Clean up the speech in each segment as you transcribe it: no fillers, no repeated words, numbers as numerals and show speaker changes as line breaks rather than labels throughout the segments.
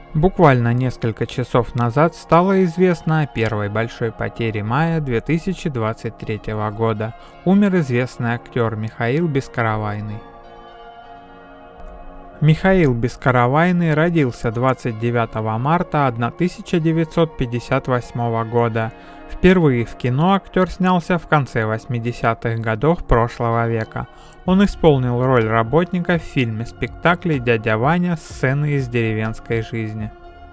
Буквально несколько часов назад стало известно о первой большой потере мая 2023 года. Умер известный актер Михаил Бескаравайный. Михаил Бескаравайный родился 29 марта 1958 года. Впервые в кино актер снялся в конце 80-х годов прошлого века. Он исполнил роль работника в фильме-спектакле «Дядя Ваня. Сцены из деревенской жизни».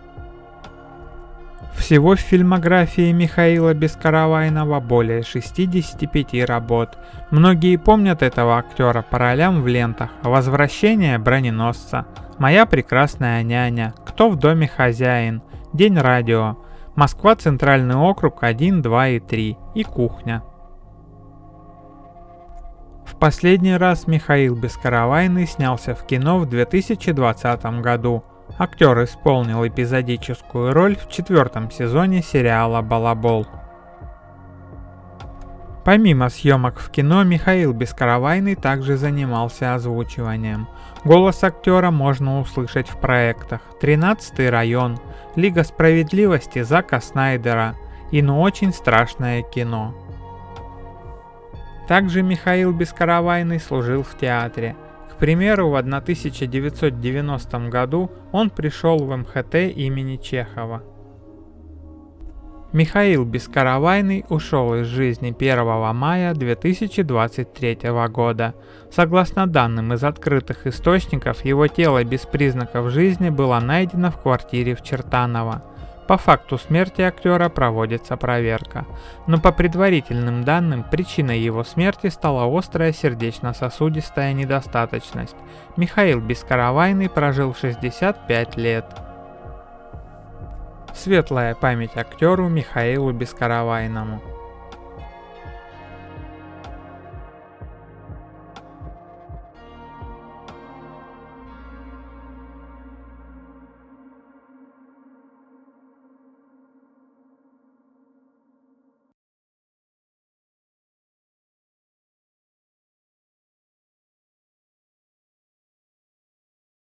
Всего в фильмографии Михаила Бескаравайного более 65 работ. Многие помнят этого актера по ролям в лентах «Возвращение броненосца», «Моя прекрасная няня», «Кто в доме хозяин», «День радио», «Москва. Центральный округ 1, 2 и 3» и «Кухня». В последний раз Михаил Бескаравайный снялся в кино в 2020 году. Актер исполнил эпизодическую роль в 4-м сезоне сериала «Балабол». Помимо съемок в кино, Михаил Бескаравайный также занимался озвучиванием. Голос актера можно услышать в проектах «13-й район», «Лига справедливости» Зака Снайдера и «Ну очень страшное кино». Также Михаил Бескаравайный служил в театре. К примеру, в 1990 году он пришел в МХТ имени Чехова. Михаил Бескаравайный ушел из жизни 1 мая 2023 года. Согласно данным из открытых источников, его тело без признаков жизни было найдено в квартире в Чертаново. По факту смерти актера проводится проверка, но по предварительным данным причиной его смерти стала острая сердечно-сосудистая недостаточность. Михаил Бескаравайный прожил 65 лет. Светлая память актеру Михаилу Бескаравайному.